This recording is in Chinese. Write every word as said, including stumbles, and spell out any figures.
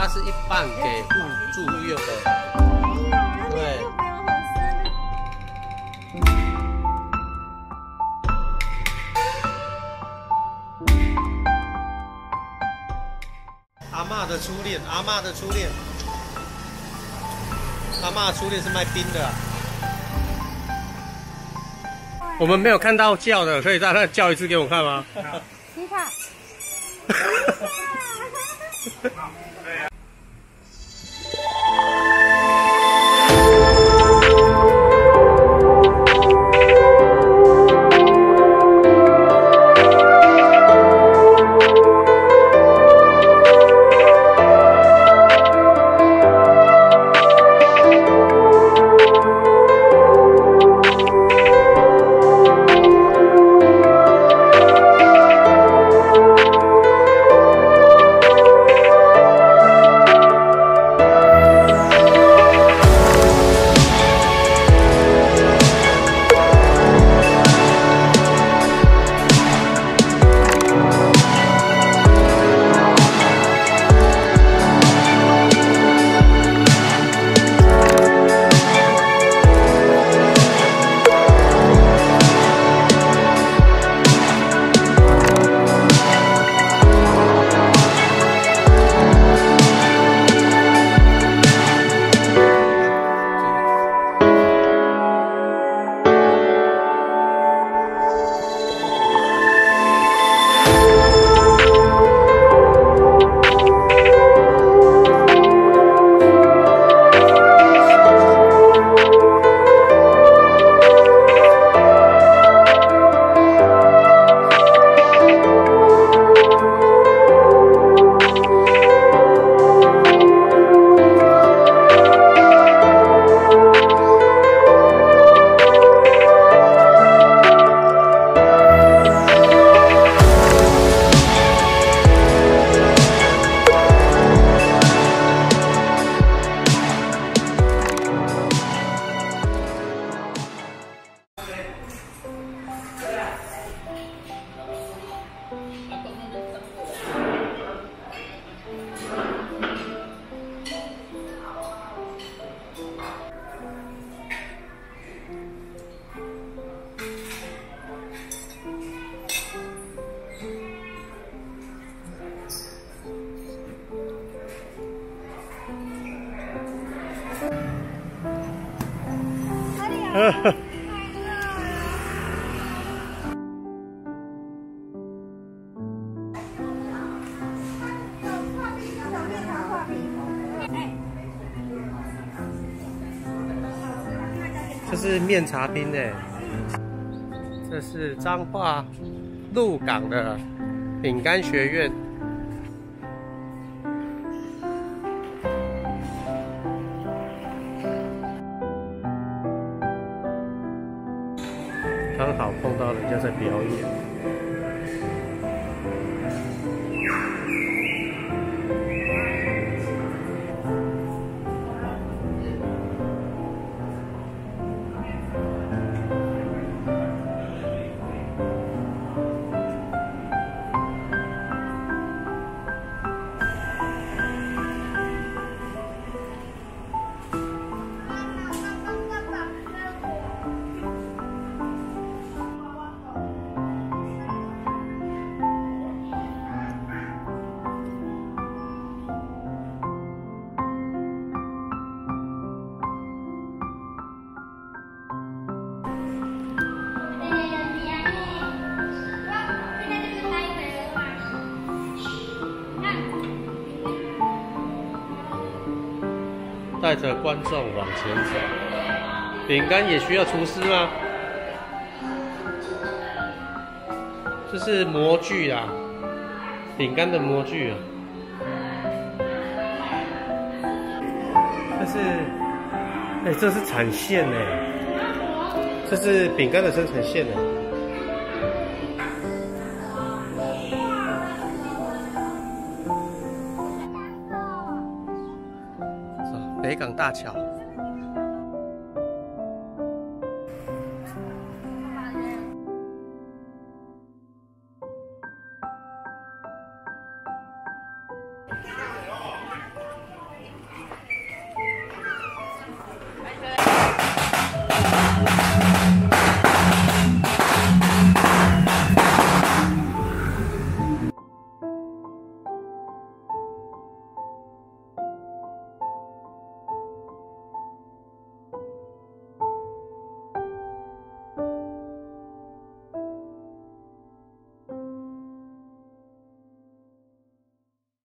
它是一半给户住户用的。对。阿嬷的初恋，阿嬷的初恋，阿嬷的初恋是卖冰的、啊。我们没有看到叫的，可以在那叫一次给我看吗？ 你看。 这是面茶冰诶，这是彰化鹿港的饼干学院。刚好碰到人家在表演。带着观众往前走。饼干也需要厨师吗？这是模具啊，饼干的模具啊。这是，哎、欸，这是产线哎，这是饼干的生产线哎。北港大桥。